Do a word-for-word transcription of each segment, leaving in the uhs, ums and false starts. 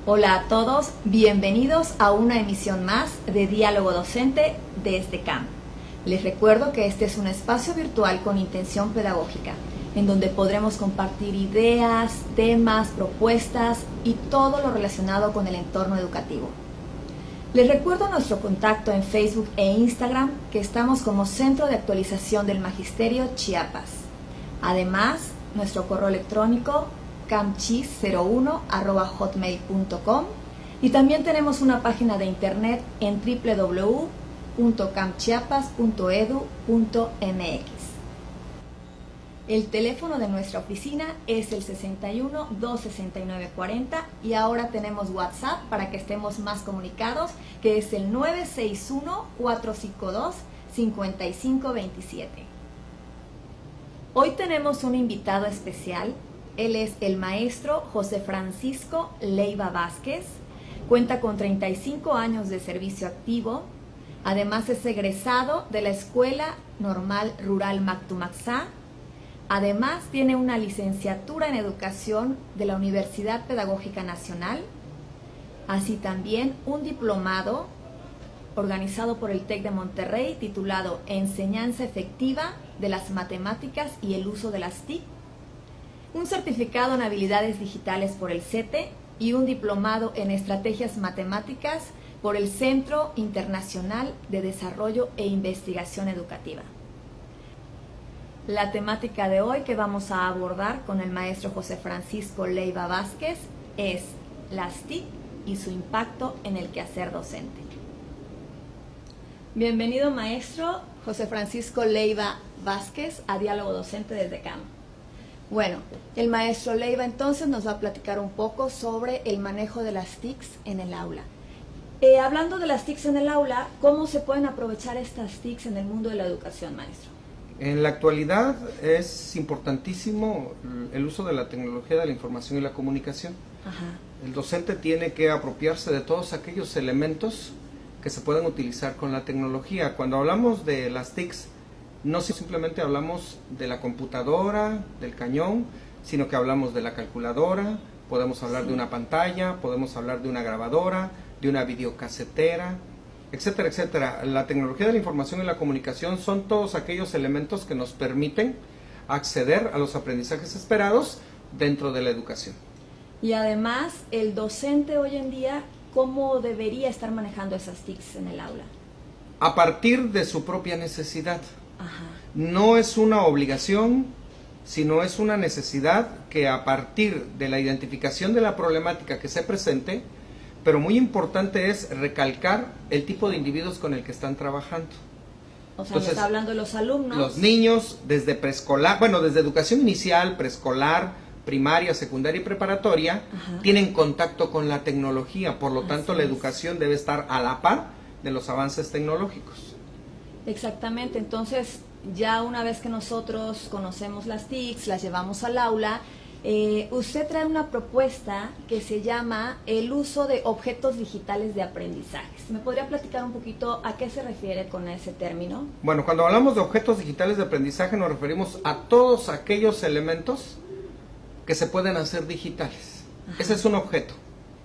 Hola a todos, bienvenidos a una emisión más de Diálogo Docente desde C A M. Les recuerdo que este es un espacio virtual con intención pedagógica, en donde podremos compartir ideas, temas, propuestas y todo lo relacionado con el entorno educativo. Les recuerdo nuestro contacto en Facebook e Instagram, que estamos como Centro de Actualización del Magisterio Chiapas. Además, nuestro correo electrónico camchis cero uno arroba hotmail punto com, y también tenemos una página de internet en doble u doble u doble u punto camchiapas punto edu punto m x. El teléfono de nuestra oficina es el sesenta y uno, dos sesenta y nueve cuarenta, y ahora tenemos WhatsApp para que estemos más comunicados, que es el nueve seis uno, cuatro cinco dos, cinco cinco dos siete. Hoy tenemos un invitado especial. Él es el maestro José Francisco Leiva Vázquez, cuenta con treinta y cinco años de servicio activo, además es egresado de la Escuela Normal Rural Mactumaxá, además tiene una licenciatura en Educación de la Universidad Pedagógica Nacional, así también un diplomado organizado por el TEC de Monterrey titulado Enseñanza Efectiva de las Matemáticas y el Uso de las T I C, un certificado en habilidades digitales por el CETE y un diplomado en estrategias matemáticas por el Centro Internacional de Desarrollo e Investigación Educativa. La temática de hoy que vamos a abordar con el maestro José Francisco Leiva Vázquez es las T I C y su impacto en el quehacer docente. Bienvenido, maestro José Francisco Leiva Vázquez, a Diálogo Docente desde C A M. Bueno, el maestro Leiva entonces nos va a platicar un poco sobre el manejo de las T I Cs en el aula. Eh, hablando de las T I Cs en el aula, ¿cómo se pueden aprovechar estas T I Cs en el mundo de la educación, maestro? En la actualidad es importantísimo el uso de la tecnología de la información y la comunicación. Ajá. El docente tiene que apropiarse de todos aquellos elementos que se pueden utilizar con la tecnología. Cuando hablamos de las T I Cs, no simplemente hablamos de la computadora, del cañón, sino que hablamos de la calculadora, podemos hablar sí. de una pantalla, podemos hablar de una grabadora, de una videocasetera, etcétera, etcétera. La tecnología de la información y la comunicación son todos aquellos elementos que nos permiten acceder a los aprendizajes esperados dentro de la educación. Y además, el docente hoy en día, ¿cómo debería estar manejando esas T I Cs en el aula? A partir de su propia necesidad. Ajá. No es una obligación, sino es una necesidad que a partir de la identificación de la problemática que se presente, pero muy importante es recalcar el tipo de individuos con el que están trabajando. O sea, Entonces, está hablando de los alumnos. Los niños desde preescolar, bueno, desde educación inicial, preescolar, primaria, secundaria y preparatoria, Ajá. tienen contacto con la tecnología, por lo Así tanto la educación es. debe estar a la par de los avances tecnológicos. Exactamente, entonces ya una vez que nosotros conocemos las T I Cs, las llevamos al aula, eh, usted trae una propuesta que se llama el uso de objetos digitales de aprendizajes. ¿Me podría platicar un poquito a qué se refiere con ese término? Bueno, cuando hablamos de objetos digitales de aprendizaje nos referimos a todos aquellos elementos que se pueden hacer digitales. Ajá. Ese es un objeto.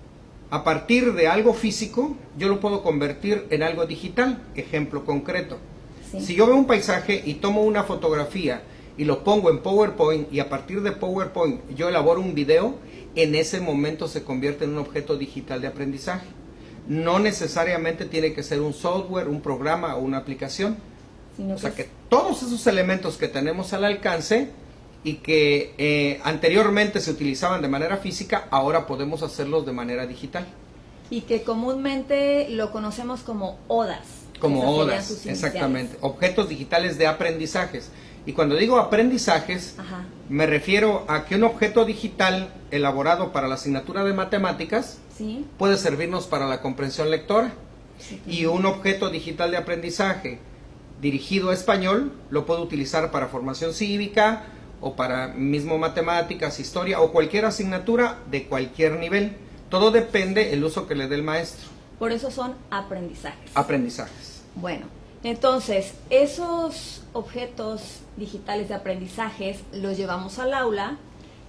A partir de algo físico, yo lo puedo convertir en algo digital. Ejemplo concreto. Sí. Si yo veo un paisaje y tomo una fotografía y lo pongo en PowerPoint, y a partir de PowerPoint yo elaboro un video, en ese momento se convierte en un objeto digital de aprendizaje. No necesariamente tiene que ser un software, un programa o una aplicación. Sino o sea que, que todos esos elementos que tenemos al alcance y que eh, anteriormente se utilizaban de manera física, ahora podemos hacerlos de manera digital. Y que comúnmente lo conocemos como O D As. Como O D As, exactamente. Objetos digitales de aprendizajes. Y cuando digo aprendizajes, Ajá. me refiero a que un objeto digital elaborado para la asignatura de matemáticas ¿Sí? puede servirnos para la comprensión lectora. Sí, y un objeto digital de aprendizaje dirigido a español lo puedo utilizar para formación cívica, o para mismo matemáticas, historia o cualquier asignatura de cualquier nivel. Todo depende del uso que le dé el maestro. Por eso son aprendizajes. Aprendizajes. Bueno, entonces esos objetos digitales de aprendizajes los llevamos al aula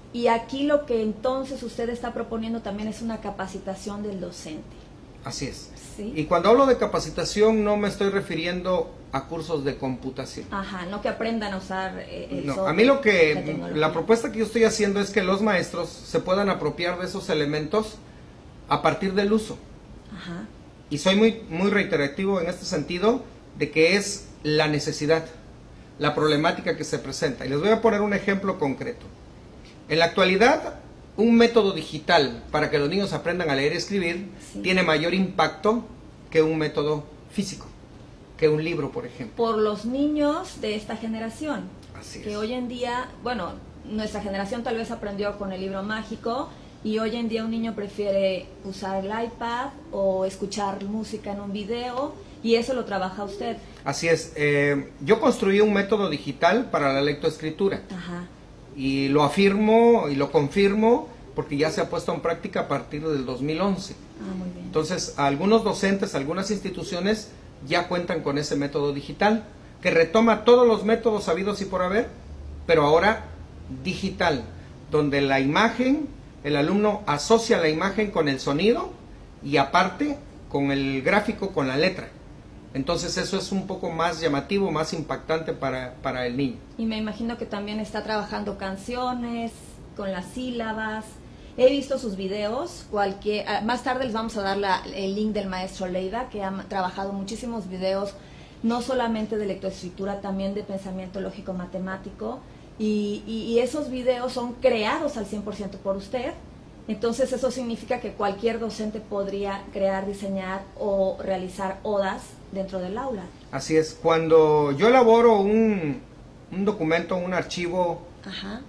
Y aquí lo que entonces usted está proponiendo también es una capacitación del docente. Así es. ¿Sí? Y cuando hablo de capacitación no me estoy refiriendo a cursos de computación. Ajá, no que aprendan a usar eh, el No, software, a mí lo la que, tecnología. la propuesta que yo estoy haciendo es que los maestros se puedan apropiar de esos elementos a partir del uso. Ajá. Y soy muy, muy reiterativo en este sentido de que es la necesidad, la problemática que se presenta. Y les voy a poner un ejemplo concreto. En la actualidad, un método digital para que los niños aprendan a leer y escribir Sí. tiene mayor impacto que un método físico, que un libro, por ejemplo. Por los niños de esta generación. Así que es. hoy en día, bueno, nuestra generación tal vez aprendió con el libro mágico y hoy en día un niño prefiere usar el iPad o escuchar música en un video y eso lo trabaja usted. Así es. Eh, yo construí un método digital para la lectoescritura Ajá. y lo afirmo y lo confirmo porque ya se ha puesto en práctica a partir del dos mil once. Ah, muy bien. Entonces, algunos docentes, algunas instituciones ya cuentan con ese método digital, que retoma todos los métodos habidos y por haber, pero ahora digital, donde la imagen, el alumno asocia la imagen con el sonido y aparte con el gráfico, con la letra. Entonces eso es un poco más llamativo, más impactante para, para el niño. Y me imagino que también está trabajando canciones con las sílabas. He visto sus videos, cualquier, más tarde les vamos a dar la, el link del maestro Leiva, que ha trabajado muchísimos videos, no solamente de lectoescritura, también de pensamiento lógico matemático, y, y, y esos videos son creados al cien por ciento por usted. Entonces eso significa que cualquier docente podría crear, diseñar o realizar odas dentro del aula. Así es, cuando yo elaboro un, un documento, un archivo, Ajá.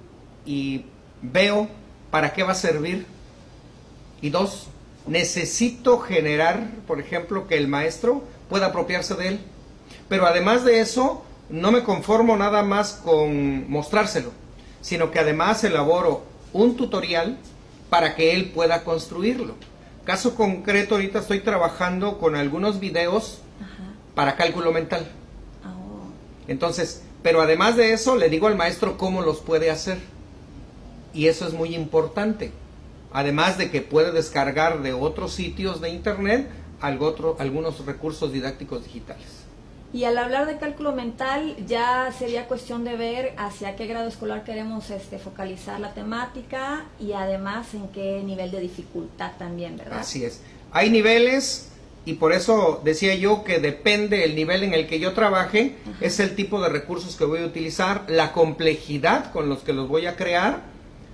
y veo para qué va a servir, y dos, necesito generar, por ejemplo, que el maestro pueda apropiarse de él, pero además de eso, no me conformo nada más con mostrárselo, sino que además elaboro un tutorial para que él pueda construirlo. Caso concreto, ahorita estoy trabajando con algunos videos Ajá. para cálculo mental. Oh. Entonces, pero además de eso, le digo al maestro cómo los puede hacer. Y eso es muy importante. Además de que puede descargar de otros sitios de internet algo otro, algunos recursos didácticos digitales. Y al hablar de cálculo mental, ya sería cuestión de ver hacia qué grado escolar queremos este, focalizar la temática y además en qué nivel de dificultad también, ¿verdad? Así es. Hay niveles y por eso decía yo que depende el nivel en el que yo trabaje, Ajá. es el tipo de recursos que voy a utilizar, la complejidad con los que los voy a crear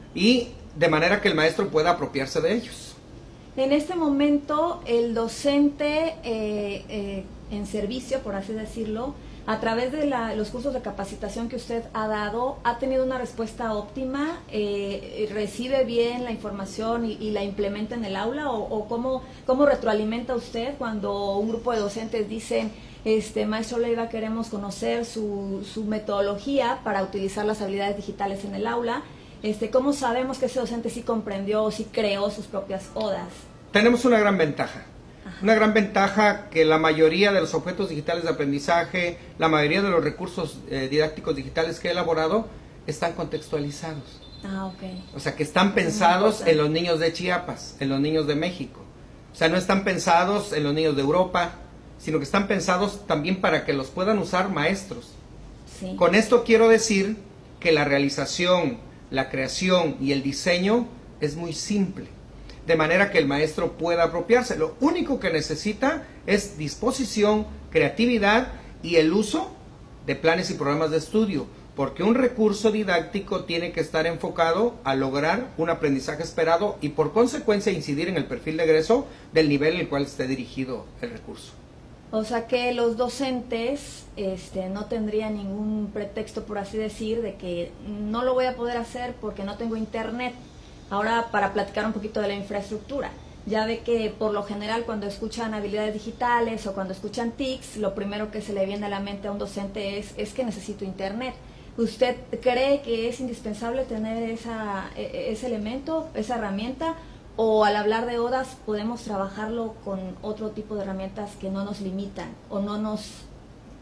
y de manera que el maestro pueda apropiarse de ellos. En este momento, el docente eh, eh, en servicio, por así decirlo, a través de la, los cursos de capacitación que usted ha dado, ¿ha tenido una respuesta óptima? Eh, ¿Recibe bien la información y, y la implementa en el aula? ¿O, o cómo, cómo retroalimenta usted cuando un grupo de docentes dicen, este, maestro Leiva, queremos conocer su, su metodología para utilizar las habilidades digitales en el aula? Este, ¿Cómo sabemos que ese docente sí comprendió o sí creó sus propias odas? Tenemos una gran ventaja. Ajá. Una gran ventaja que la mayoría de los objetos digitales de aprendizaje, la mayoría de los recursos eh, didácticos digitales que he elaborado están contextualizados. Ah, ok. O sea, que están pensados en los niños de Chiapas, en los niños de México. O sea, no están pensados en los niños de Europa, sino que están pensados también para que los puedan usar maestros. Sí. Con esto quiero decir que la realización, la creación y el diseño es muy simple, de manera que el maestro pueda apropiarse. Lo único que necesita es disposición, creatividad y el uso de planes y programas de estudio, porque un recurso didáctico tiene que estar enfocado a lograr un aprendizaje esperado y por consecuencia incidir en el perfil de egreso del nivel al cual esté dirigido el recurso. O sea que los docentes este, no tendrían ningún pretexto, por así decir, de que no lo voy a poder hacer porque no tengo internet. Ahora, para platicar un poquito de la infraestructura, ya ve que por lo general cuando escuchan habilidades digitales o cuando escuchan T I Cs, lo primero que se le viene a la mente a un docente es, es que necesito internet. ¿Usted cree que es indispensable tener esa, ese elemento, esa herramienta? O al hablar de odas podemos trabajarlo con otro tipo de herramientas que no nos limitan o no nos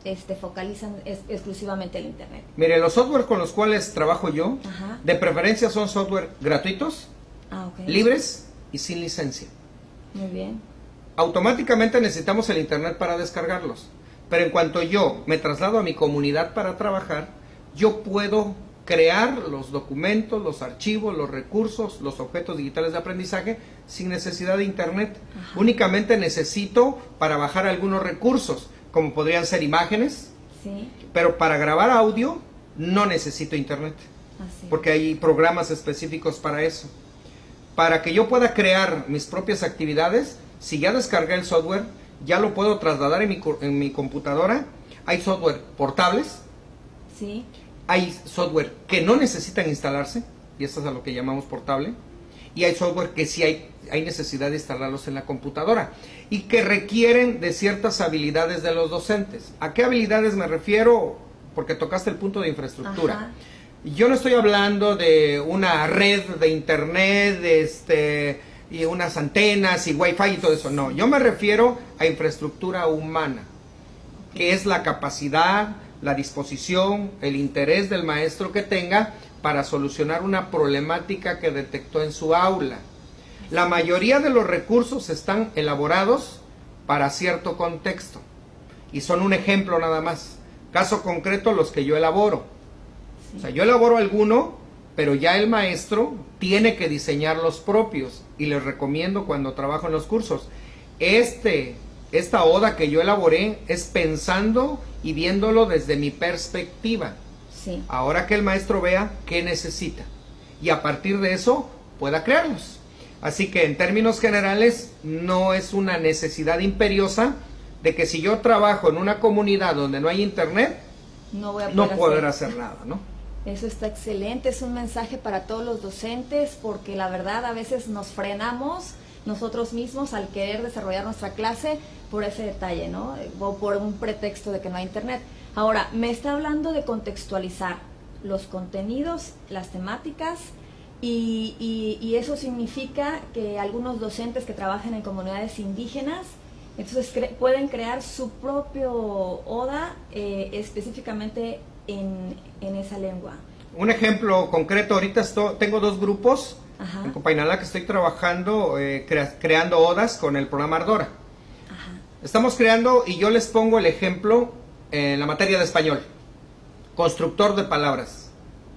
este, focalizan es, exclusivamente el Internet? Mire, los software con los cuales trabajo yo, Ajá. de preferencia son software gratuitos, Ah, okay. libres y sin licencia. Muy bien. Automáticamente necesitamos el Internet para descargarlos, pero en cuanto yo me traslado a mi comunidad para trabajar, yo puedo crear los documentos, los archivos, los recursos, los objetos digitales de aprendizaje sin necesidad de Internet. Ajá. Únicamente necesito para bajar algunos recursos, como podrían ser imágenes, sí. pero para grabar audio no necesito Internet, Así. Porque hay programas específicos para eso. Para que yo pueda crear mis propias actividades, si ya descargué el software, ya lo puedo trasladar en mi, en mi computadora. Hay software portables, sí. Hay software que no necesitan instalarse, y esto es a lo que llamamos portable, y hay software que sí hay, hay necesidad de instalarlos en la computadora, y que requieren de ciertas habilidades de los docentes. ¿A qué habilidades me refiero? Porque tocaste el punto de infraestructura. Ajá. Yo no estoy hablando de una red de internet, de este, y unas antenas y wifi y todo eso, no. Yo me refiero a infraestructura humana, que es la capacidad, la disposición, el interés del maestro que tenga para solucionar una problemática que detectó en su aula. La mayoría de los recursos están elaborados para cierto contexto y son un ejemplo nada más. Caso concreto, los que yo elaboro. Sí. O sea, yo elaboro alguno, pero ya el maestro tiene que diseñar los propios, y les recomiendo cuando trabajo en los cursos, este Esta oda que yo elaboré es pensando y viéndolo desde mi perspectiva. Sí. Ahora que el maestro vea qué necesita y a partir de eso pueda crearlos. Así que en términos generales no es una necesidad imperiosa de que si yo trabajo en una comunidad donde no hay internet, no voy a poder, no hacer. poder hacer nada, ¿no? Eso está excelente, es un mensaje para todos los docentes, porque la verdad a veces nos frenamos nosotros mismos al querer desarrollar nuestra clase por ese detalle, ¿no? O por un pretexto de que no hay internet. Ahora, me está hablando de contextualizar los contenidos, las temáticas, y, y, y eso significa que algunos docentes que trabajan en comunidades indígenas, entonces cre pueden crear su propio oda eh, específicamente en, en esa lengua. Un ejemplo concreto, ahorita estoy, tengo dos grupos. Ajá. En Copainalá que estoy trabajando, eh, crea, creando odas con el programa Ardora. Ajá. Estamos creando, y yo les pongo el ejemplo en la materia de español, constructor de palabras.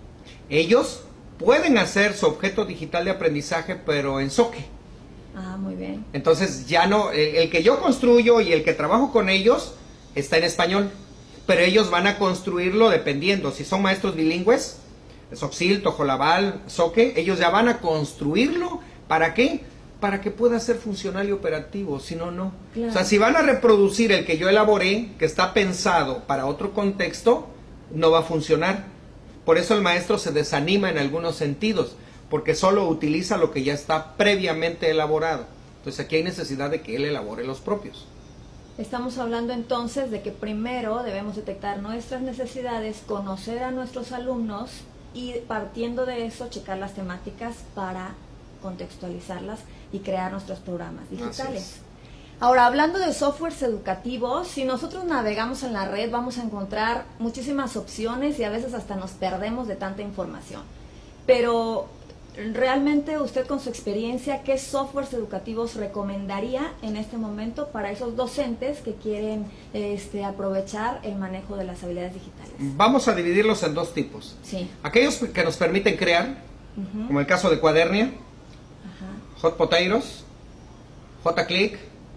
Ellos pueden hacer su objeto digital de aprendizaje, pero en Zoque. Ah, muy bien. Entonces ya no, el, el que yo construyo y el que trabajo con ellos está en español, pero ellos van a construirlo dependiendo, si son maestros bilingües, Soxil, Tojolabal, Zoque, ellos ya van a construirlo. ¿Para qué? Para que pueda ser funcional y operativo, si no, no. Claro. O sea, si van a reproducir el que yo elaboré, que está pensado para otro contexto, no va a funcionar. Por eso el maestro se desanima en algunos sentidos, porque solo utiliza lo que ya está previamente elaborado. Entonces aquí hay necesidad de que él elabore los propios. Estamos hablando entonces de que primero debemos detectar nuestras necesidades, conocer a nuestros alumnos, y partiendo de eso checar las temáticas para contextualizarlas y crear nuestros programas digitales. Ahora, hablando de softwares educativos, si nosotros navegamos en la red vamos a encontrar muchísimas opciones y a veces hasta nos perdemos de tanta información. Pero realmente usted, con su experiencia, ¿qué softwares educativos recomendaría en este momento para esos docentes que quieren este, aprovechar el manejo de las habilidades digitales? Vamos a dividirlos en dos tipos. Sí. Aquellos que nos permiten crear, uh-huh. como el caso de Cuadernia, uh-huh. Hot Potatoes, JClick,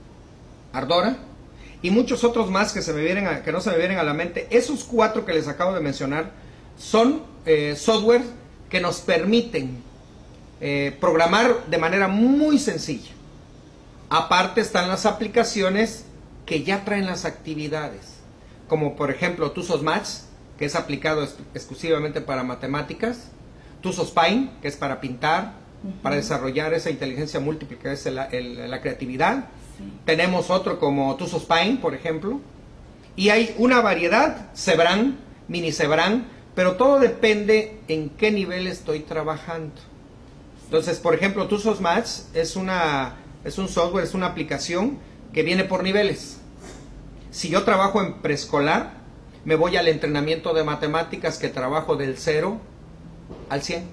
Ardora y muchos otros más que, se me vienen a, que no se me vienen a la mente. Esos cuatro que les acabo de mencionar son eh, software que nos permiten Eh, programar de manera muy sencilla. Aparte están las aplicaciones que ya traen las actividades, como por ejemplo Tuzos que es aplicado ex exclusivamente para matemáticas, Tuzos Paint, que es para pintar, uh-huh. para desarrollar esa inteligencia múltiple que es el, el, la creatividad. Sí. Tenemos otro como Tuzos Paint, por ejemplo, y hay una variedad, Cebran, Mini Cebran, pero todo depende en qué nivel estoy trabajando. Entonces, por ejemplo, Tuzos Maths es, una, es un software, es una aplicación que viene por niveles. Si yo trabajo en preescolar, me voy al entrenamiento de matemáticas que trabajo del cero al cien.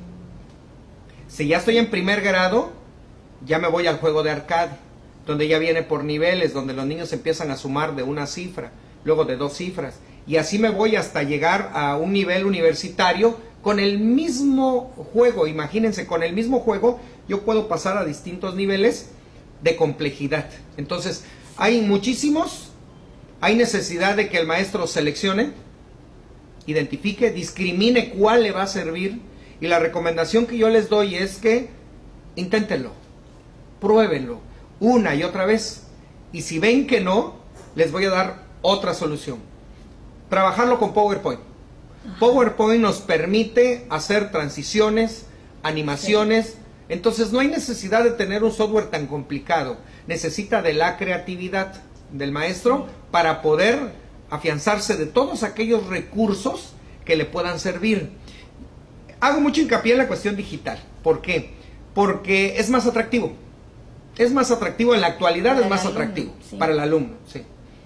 Si ya estoy en primer grado, ya me voy al juego de arcade, donde ya viene por niveles, donde los niños empiezan a sumar de una cifra, luego de dos cifras, y así me voy hasta llegar a un nivel universitario con el mismo juego. Imagínense, con el mismo juego yo puedo pasar a distintos niveles de complejidad. Entonces, hay muchísimos, hay necesidad de que el maestro seleccione, identifique, discrimine cuál le va a servir, y la recomendación que yo les doy es que inténtenlo, pruébenlo una y otra vez, y si ven que no, les voy a dar otra solución: trabajarlo con PowerPoint. PowerPoint nos permite hacer transiciones, animaciones, sí. Entonces no hay necesidad de tener un software tan complicado, necesita de la creatividad del maestro para poder afianzarse de todos aquellos recursos que le puedan servir. Hago mucho hincapié en la cuestión digital. ¿Por qué? Porque es más atractivo. Es más atractivo en la actualidad, para es más alumno, atractivo sí. Para el alumno, sí.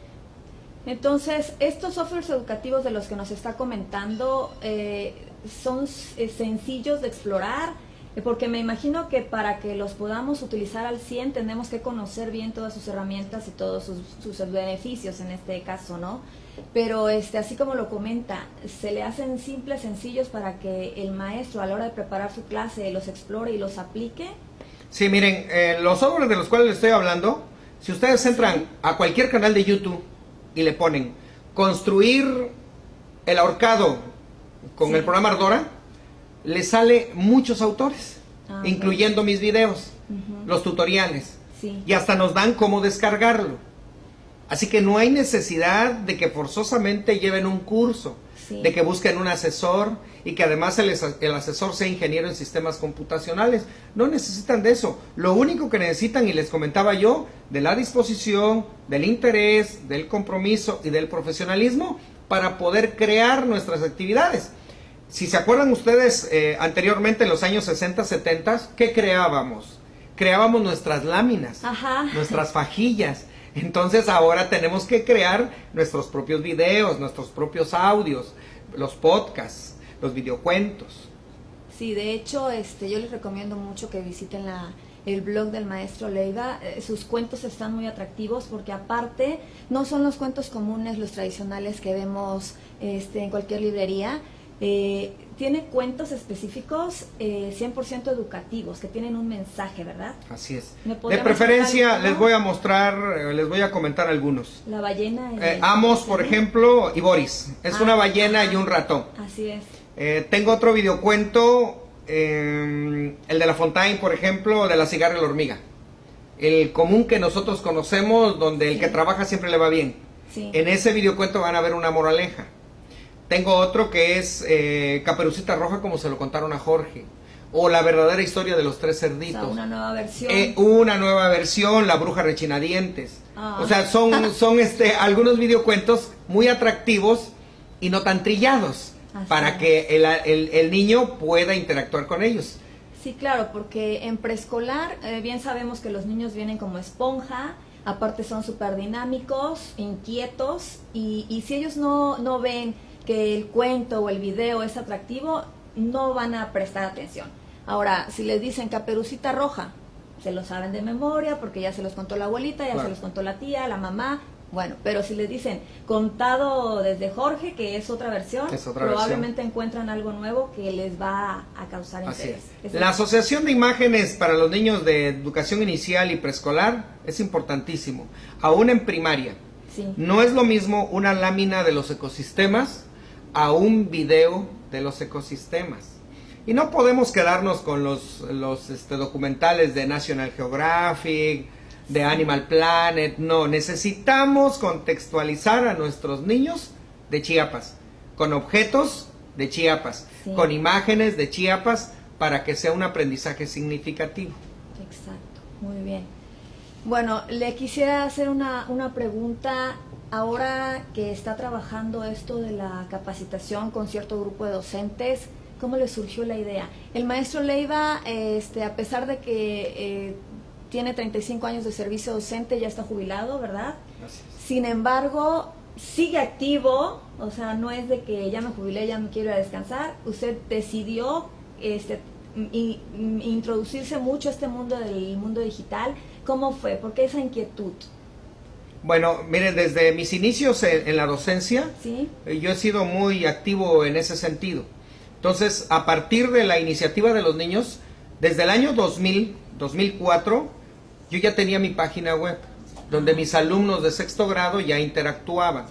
Entonces, estos softwares educativos de los que nos está comentando eh, son eh, sencillos de explorar, eh, porque me imagino que para que los podamos utilizar al cien tenemos que conocer bien todas sus herramientas y todos sus, sus beneficios en este caso, ¿no? Pero este, así como lo comenta, se le hacen simples, sencillos para que el maestro a la hora de preparar su clase los explore y los aplique. Sí, miren, eh, los softwares de los cuales les estoy hablando, si ustedes entran sí. a cualquier canal de YouTube y le ponen construir el ahorcado con sí. el programa Ardora, le sale muchos autores, ah, incluyendo okay. mis videos, uh-huh. los tutoriales, sí. y hasta nos dan cómo descargarlo. Así que no hay necesidad de que forzosamente lleven un curso, sí. de que busquen un asesor y que además el, el asesor sea ingeniero en sistemas computacionales. No necesitan de eso. Lo único que necesitan, y les comentaba yo, de la disposición, del interés, del compromiso y del profesionalismo para poder crear nuestras actividades. Si se acuerdan ustedes, eh, anteriormente en los años sesenta, setenta, ¿qué creábamos? Creábamos nuestras láminas, Ajá. nuestras fajillas. Entonces ahora tenemos que crear nuestros propios videos, nuestros propios audios, los podcasts, los videocuentos. Sí, de hecho, este, yo les recomiendo mucho que visiten la, el blog del maestro Leiva. Eh, sus cuentos están muy atractivos porque aparte no son los cuentos comunes, los tradicionales que vemos este, en cualquier librería. Eh, tiene cuentos específicos eh, cien por ciento educativos que tienen un mensaje, ¿verdad? Así es. De preferencia les voy a mostrar, les voy a comentar algunos. La ballena. Eh, Amos, por ejemplo, y Boris. Es ah, una ballena ah, y un ratón. Así es. Eh, tengo otro videocuento, eh, el de La Fontaine, por ejemplo, de La cigarra y la hormiga. El común que nosotros conocemos, donde el sí. que trabaja siempre le va bien. Sí. En ese videocuento van a ver una moraleja. Tengo otro que es eh, Caperucita Roja, como se lo contaron a Jorge, o La verdadera historia de los tres cerditos. O sea, una nueva versión. Eh, una nueva versión, La bruja rechinadientes. Ah. O sea, son, son este, algunos videocuentos muy atractivos y no tan trillados, Así para es. que el, el, el niño pueda interactuar con ellos. Sí, claro, porque en preescolar eh, bien sabemos que los niños vienen como esponja. Aparte son súper dinámicos, inquietos, y, y si ellos no, no ven que el cuento o el video es atractivo, no van a prestar atención. Ahora, si les dicen Caperucita Roja, se lo saben de memoria porque ya se los contó la abuelita, ya claro. se los contó la tía, la mamá. Bueno, pero si les dicen contado desde Jorge, que es otra versión, es otra probablemente versión. encuentran algo nuevo que les va a causar Así interés. Es. La asociación de imágenes para los niños de educación inicial y preescolar es importantísimo, aún en primaria. Sí. No es lo mismo una lámina de los ecosistemas a un video de los ecosistemas. Y no podemos quedarnos con los, los este, documentales de National Geographic, de Animal Planet. No, necesitamos contextualizar a nuestros niños de Chiapas, con objetos de Chiapas, sí. con imágenes de Chiapas, para que sea un aprendizaje significativo. Exacto, muy bien. Bueno, le quisiera hacer una, una pregunta. Ahora que está trabajando esto de la capacitación con cierto grupo de docentes, ¿cómo le surgió la idea? El maestro Leiva, este, a pesar de que eh, tiene treinta y cinco años de servicio docente, ya está jubilado, ¿verdad? Gracias. Sin embargo, sigue activo, o sea, no es de que ya me jubilé, ya me quiero ir a descansar. Usted decidió este, in, in, introducirse mucho a este mundo del mundo digital. ¿Cómo fue? ¿Por qué esa inquietud? Bueno, miren, desde mis inicios en, en la docencia, ¿sí? eh, yo he sido muy activo en ese sentido. Entonces, a partir de la iniciativa de los niños, desde el año dos mil, dos mil cuatro, yo ya tenía mi página web, donde mis alumnos de sexto grado ya interactuaban.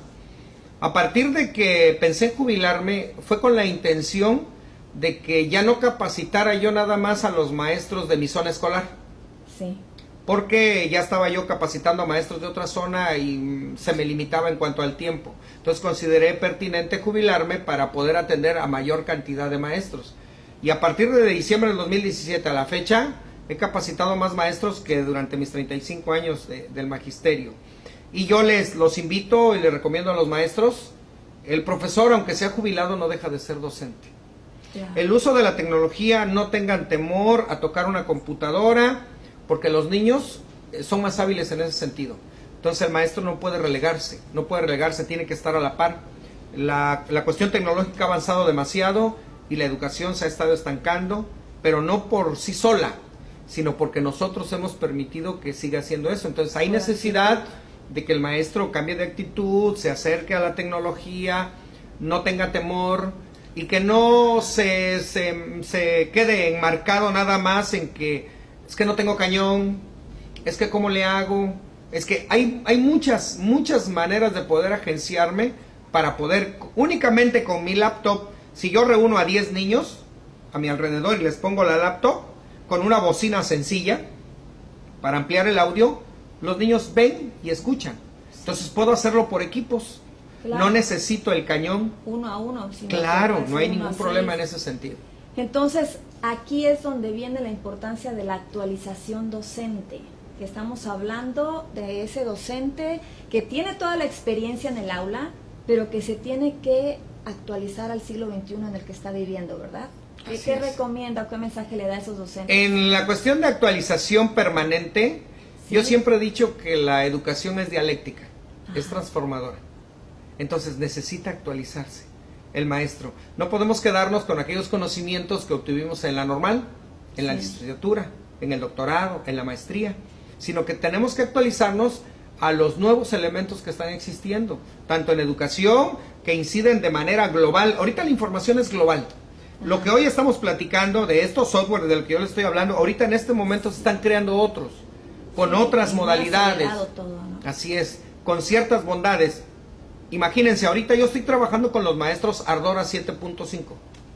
A partir de que pensé en jubilarme, fue con la intención de que ya no capacitara yo nada más a los maestros de mi zona escolar. Sí. Porque ya estaba yo capacitando a maestros de otra zona y se me limitaba en cuanto al tiempo. Entonces consideré pertinente jubilarme para poder atender a mayor cantidad de maestros. Y a partir de diciembre del dos mil diecisiete a la fecha, he capacitado más maestros que durante mis treinta y cinco años de, del magisterio. Y yo les los invito y les recomiendo a los maestros, el profesor, aunque sea jubilado, no deja de ser docente. Yeah. El uso de la tecnología, no tengan temor a tocar una computadora, porque los niños son más hábiles en ese sentido. Entonces el maestro no puede relegarse, no puede relegarse, tiene que estar a la par. La, la cuestión tecnológica ha avanzado demasiado y la educación se ha estado estancando, pero no por sí sola, sino porque nosotros hemos permitido que siga haciendo eso. Entonces hay necesidad de que el maestro cambie de actitud, se acerque a la tecnología, no tenga temor y que no se, se, se quede enmarcado nada más en que es que no tengo cañón, es que cómo le hago, es que hay, hay muchas, muchas maneras de poder agenciarme para poder, únicamente con mi laptop, si yo reúno a diez niños a mi alrededor y les pongo la laptop con una bocina sencilla para ampliar el audio, los niños ven y escuchan. Entonces puedo hacerlo por equipos, claro. No necesito el cañón. Uno a uno. Claro, no hay ningún problema en ese sentido. Entonces, aquí es donde viene la importancia de la actualización docente, que estamos hablando de ese docente que tiene toda la experiencia en el aula, pero que se tiene que actualizar al siglo veintiuno en el que está viviendo, ¿verdad? ¿Qué, ¿qué recomienda o qué mensaje le da a esos docentes? En la cuestión de actualización permanente, ¿sí? Yo siempre he dicho que la educación es dialéctica, ajá, es transformadora. Entonces necesita actualizarse el maestro. No podemos quedarnos con aquellos conocimientos que obtuvimos en la normal, en la sí. licenciatura, en el doctorado, en la maestría, sino que tenemos que actualizarnos a los nuevos elementos que están existiendo, tanto en educación, que inciden de manera global. Ahorita la información es global. Lo que hoy estamos platicando de estos software de lo que yo les estoy hablando, ahorita en este momento se están creando otros, con sí, otras modalidades. Todo, ¿no? Así es, con ciertas bondades. Imagínense, ahorita yo estoy trabajando con los maestros Ardora siete punto cinco.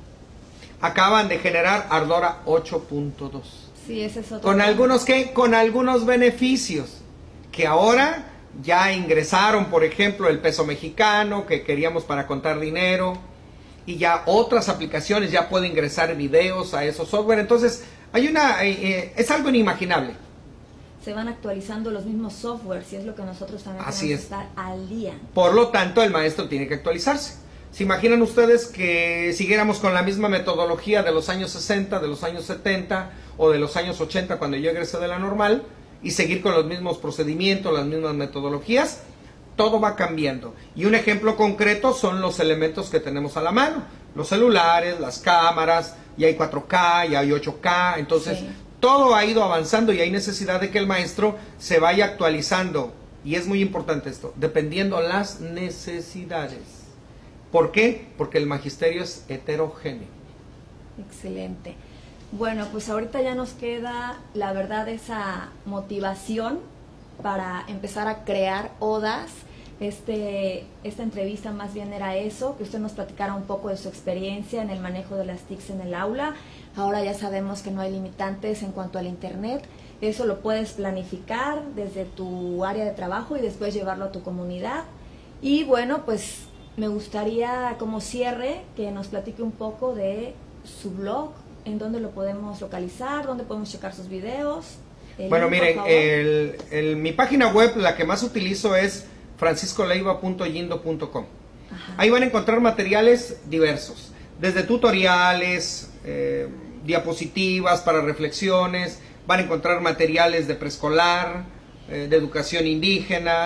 Acaban de generar Ardora ocho punto dos. Sí, ese es otro. Con tema. algunos ¿qué? Con algunos beneficios que ahora ya ingresaron, por ejemplo, el peso mexicano que queríamos para contar dinero, y ya otras aplicaciones ya pueden ingresar videos a esos software. Entonces, hay una eh, eh, es algo inimaginable. Se van actualizando los mismos softwares y es lo que nosotros también Así tenemos es. que estar al día. Por lo tanto, el maestro tiene que actualizarse. ¿Se imaginan ustedes que siguiéramos con la misma metodología de los años sesenta, de los años setenta o de los años ochenta cuando yo egresé de la normal y seguir con los mismos procedimientos, las mismas metodologías? Todo va cambiando. Y un ejemplo concreto son los elementos que tenemos a la mano. Los celulares, las cámaras, ya hay cuatro K, ya hay ocho K, entonces... Sí. Todo ha ido avanzando y hay necesidad de que el maestro se vaya actualizando. Y es muy importante esto, dependiendo las necesidades. ¿Por qué? Porque el magisterio es heterogéneo. Excelente. Bueno, pues ahorita ya nos queda, la verdad, esa motivación para empezar a crear odas. Este, esta entrevista más bien era eso, que usted nos platicara un poco de su experiencia en el manejo de las T I Cs en el aula. Ahora ya sabemos que no hay limitantes en cuanto al internet. Eso lo puedes planificar desde tu área de trabajo y después llevarlo a tu comunidad. Y bueno, pues me gustaría como cierre que nos platique un poco de su blog, en dónde lo podemos localizar, dónde podemos checar sus videos. Bueno, link, miren, el, el, mi página web, la que más utilizo es francisco leiva punto yindo punto com. Ahí van a encontrar materiales diversos, desde tutoriales, eh, diapositivas para reflexiones, van a encontrar materiales de preescolar, eh, de educación indígena,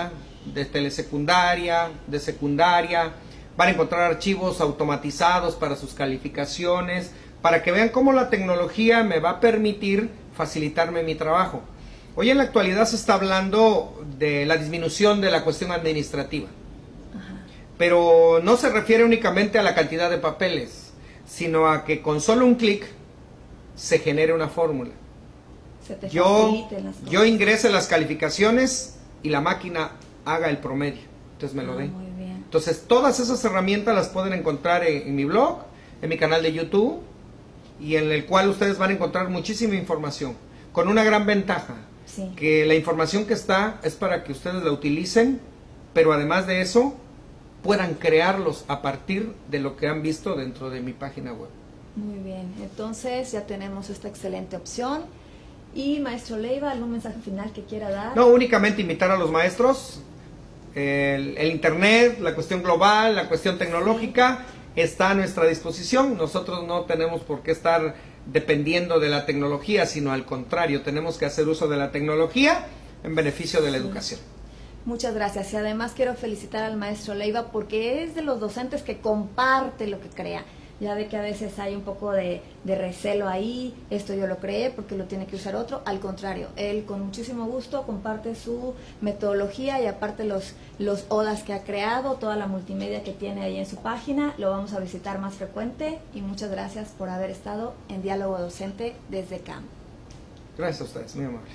de telesecundaria, de secundaria. Van a encontrar archivos automatizados para sus calificaciones, para que vean cómo la tecnología me va a permitir facilitarme mi trabajo. Hoy en la actualidad se está hablando de la disminución de la cuestión administrativa. Ajá. Pero no se refiere únicamente a la cantidad de papeles, sino a que con solo un clic se genere una fórmula. Se te yo, yo ingrese las calificaciones y la máquina haga el promedio. Entonces me lo dé. Muy bien. Entonces todas esas herramientas las pueden encontrar en, en mi blog, en mi canal de YouTube, y en el cual ustedes van a encontrar muchísima información, con una gran ventaja, sí. que la información que está es para que ustedes la utilicen, pero además de eso, puedan crearlos a partir de lo que han visto dentro de mi página web. Muy bien, entonces ya tenemos esta excelente opción. Y maestro Leiva, ¿algún mensaje final que quiera dar? No, únicamente invitar a los maestros. El, el internet, la cuestión global, la cuestión tecnológica está a nuestra disposición. Nosotros no tenemos por qué estar dependiendo de la tecnología, sino al contrario, tenemos que hacer uso de la tecnología en beneficio de la sí. educación. Muchas gracias, y además quiero felicitar al maestro Leiva porque es de los docentes que comparte lo que crea. Ya ve que a veces hay un poco de, de recelo ahí, esto yo lo creé porque lo tiene que usar otro. Al contrario, él con muchísimo gusto comparte su metodología y aparte los, los odas que ha creado, toda la multimedia que tiene ahí en su página, lo vamos a visitar más frecuente. Y muchas gracias por haber estado en Diálogo Docente desde C A M. Gracias a ustedes, muy amables.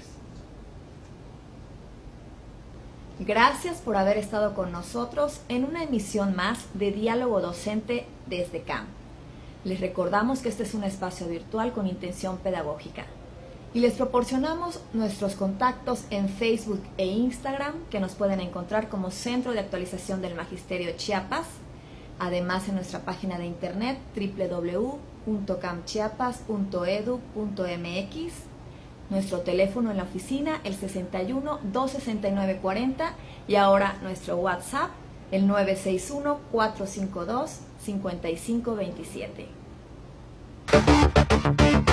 Gracias por haber estado con nosotros en una emisión más de Diálogo Docente desde C A M. Les recordamos que este es un espacio virtual con intención pedagógica y les proporcionamos nuestros contactos en Facebook e Instagram, que nos pueden encontrar como Centro de Actualización del Magisterio Chiapas, además en nuestra página de internet doble u doble u doble u punto camchiapas punto edu punto m x, nuestro teléfono en la oficina el sesenta y uno, dos sesenta y nueve, cuarenta y ahora nuestro WhatsApp el nueve seis uno, cuatro cinco dos, cinco cinco dos siete.